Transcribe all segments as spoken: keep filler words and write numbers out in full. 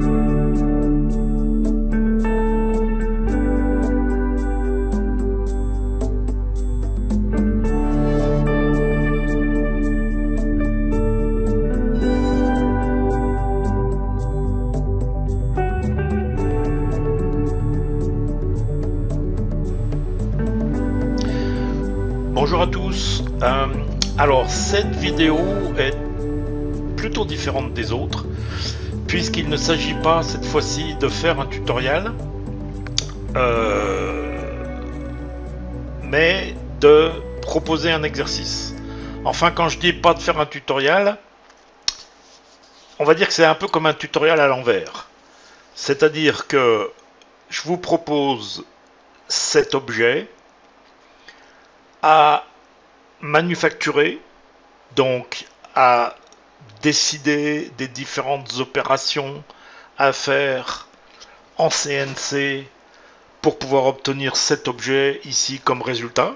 Bonjour à tous, euh, alors cette vidéo est plutôt différente des autres puisqu'il ne s'agit pas cette fois-ci de faire un tutoriel euh, mais de proposer un exercice. Enfin, quand je dis pas de faire un tutoriel, on va dire que c'est un peu comme un tutoriel à l'envers, c'est-à-dire que je vous propose cet objet à manufacturer, donc à décider des différentes opérations à faire en C N C pour pouvoir obtenir cet objet ici comme résultat,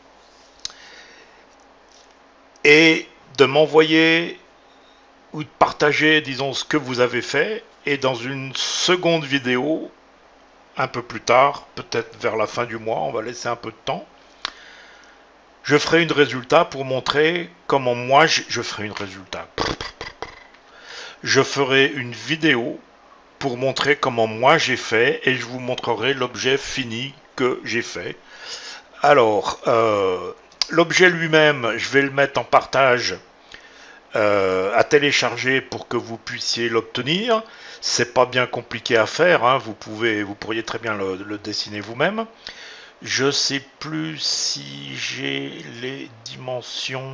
et de m'envoyer ou de partager, disons, ce que vous avez fait, et dans une seconde vidéo un peu plus tard, peut-être vers la fin du mois, on va laisser un peu de temps, je ferai une résultat pour montrer comment moi je, je ferai une résultat. Je ferai une vidéo pour montrer comment moi j'ai fait et je vous montrerai l'objet fini que j'ai fait. Alors, euh, l'objet lui-même, je vais le mettre en partage euh, à télécharger pour que vous puissiez l'obtenir. C'est pas bien compliqué à faire, hein. Vous pouvez, vous pourriez très bien le, le dessiner vous-même. Je sais plus si j'ai les dimensions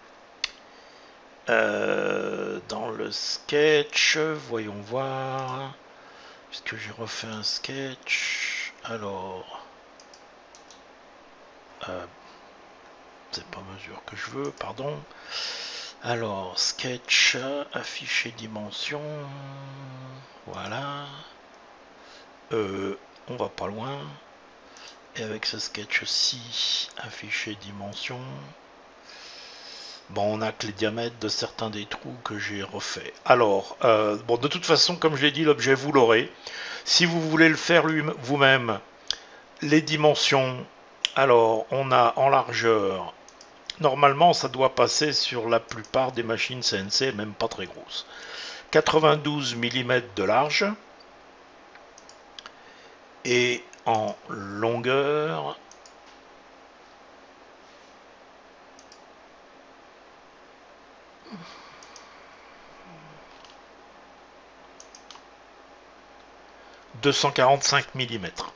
euh, dans le sketch. Voyons voir. Puisque j'ai refait un sketch. Alors, euh, c'est pas mesure que je veux, pardon. Alors, sketch, afficher dimensions. Voilà. Euh, on va pas loin. Et avec ce sketch-ci, afficher dimension. Bon, on a que les diamètres de certains des trous que j'ai refait. Alors, euh, bon, de toute façon, comme je l'ai dit, l'objet, vous l'aurez. Si vous voulez le faire vous-même, les dimensions, alors, on a en largeur, normalement, ça doit passer sur la plupart des machines C N C, même pas très grosses. quatre-vingt-douze millimètres de large. Et en longueur, deux cent quarante-cinq millimètres.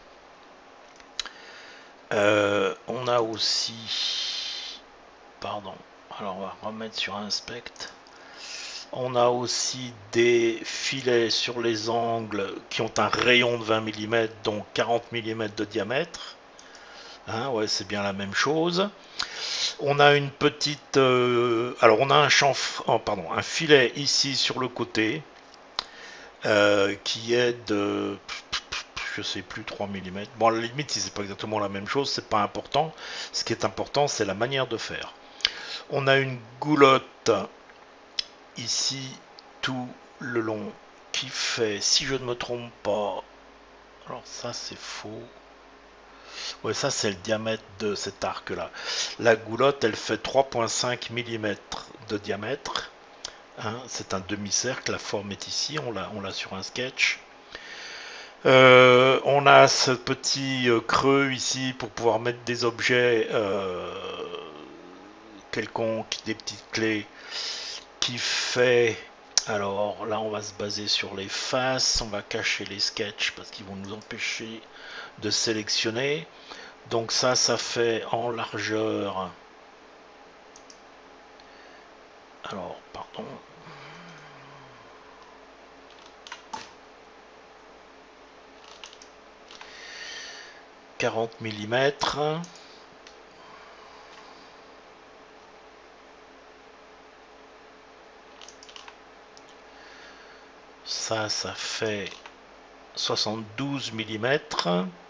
Euh, on a aussi, pardon, alors on va remettre sur inspect. On a aussi des filets sur les angles qui ont un rayon de vingt millimètres, donc quarante millimètres de diamètre. Hein, ouais, c'est bien la même chose. On a une petite... Euh, alors, on a un chanfre, oh, pardon, un filet ici sur le côté euh, qui est de... je sais plus, trois millimètres. Bon, à la limite, si c'est pas exactement la même chose, c'est pas important. Ce qui est important, c'est la manière de faire. On a une goulotte ici tout le long qui fait, si je ne me trompe pas, alors ça c'est faux, ouais, ça c'est le diamètre de cet arc là. La goulotte, elle fait trois virgule cinq millimètres de diamètre, hein, c'est un demi-cercle, la forme est ici, on l'a on l'a sur un sketch. Euh, on a ce petit euh, creux ici pour pouvoir mettre des objets euh, quelconques, des petites clés, qui fait, alors là on va se baser sur les faces, on va cacher les sketchs parce qu'ils vont nous empêcher de sélectionner. Donc ça, ça fait en largeur, alors pardon, quarante millimètres. Ça, ça fait soixante-douze millimètres.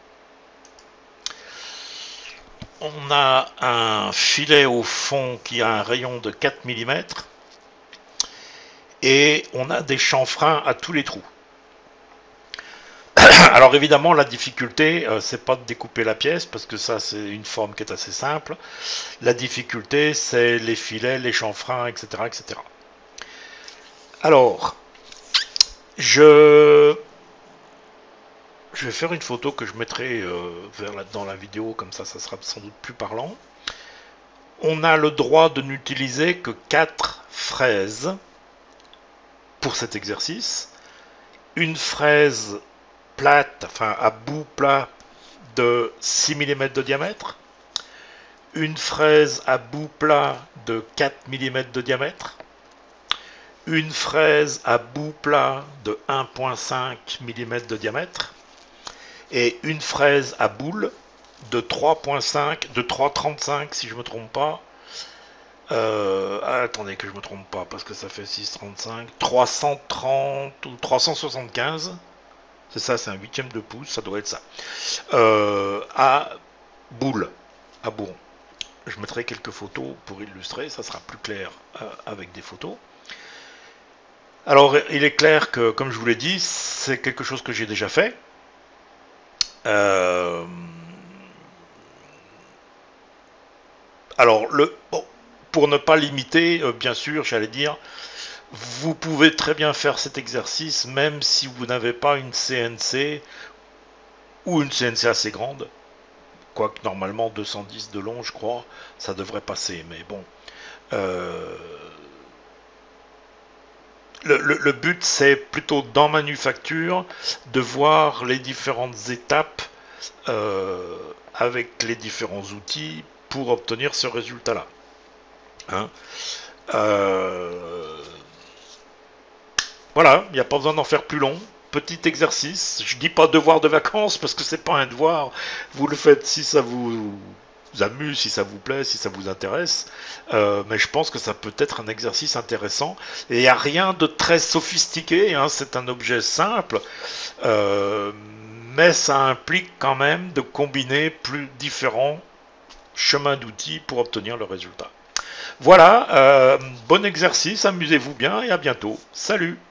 On a un filet au fond qui a un rayon de quatre millimètres. Et on a des chanfreins à tous les trous. Alors évidemment, la difficulté, euh, c'est pas de découper la pièce, parce que ça, c'est une forme qui est assez simple. La difficulté, c'est les filets, les chanfreins, et cetera, et cetera. Alors, je... je vais faire une photo que je mettrai euh, vers là, dans la vidéo, comme ça, ça sera sans doute plus parlant. On a le droit de n'utiliser que quatre fraises pour cet exercice. Une fraise plate, enfin à bout plat de six millimètres de diamètre. Une fraise à bout plat de quatre millimètres de diamètre. Une fraise à bout plat de un virgule cinq millimètres de diamètre. Et une fraise à boule de trois virgule cinq, de trois virgule trente-cinq si je ne me trompe pas. Euh, ah, attendez que je me trompe pas parce que ça fait six virgule trente-cinq, trois cent trente ou trois cent soixante-quinze, c'est ça, c'est un huitième de pouce, ça doit être ça, euh, à boule, à bourron. Je mettrai quelques photos pour illustrer, ça sera plus clair euh, avec des photos. Alors il est clair que, comme je vous l'ai dit, c'est quelque chose que j'ai déjà fait. Euh... Alors le bon. Pour ne pas limiter, euh, bien sûr, j'allais dire, vous pouvez très bien faire cet exercice même si vous n'avez pas une C N C ou une C N C assez grande. Quoique normalement deux cent dix de long, je crois, ça devrait passer. Mais bon, euh, le, le, le but c'est plutôt dans Manufacture de voir les différentes étapes euh, avec les différents outils pour obtenir ce résultat-là. Hein euh... Voilà, il n'y a pas besoin d'en faire plus long. Petit exercice. Je dis pas devoir de vacances parce que c'est pas un devoir. Vous le faites si ça vous amuse, si ça vous plaît, si ça vous intéresse. Euh, mais je pense que ça peut être un exercice intéressant. Et il n'y a rien de très sophistiqué. Hein, c'est un objet simple. Euh, mais ça implique quand même de combiner plus différents chemins d'outils pour obtenir le résultat. Voilà, euh, bon exercice, amusez-vous bien et à bientôt. Salut!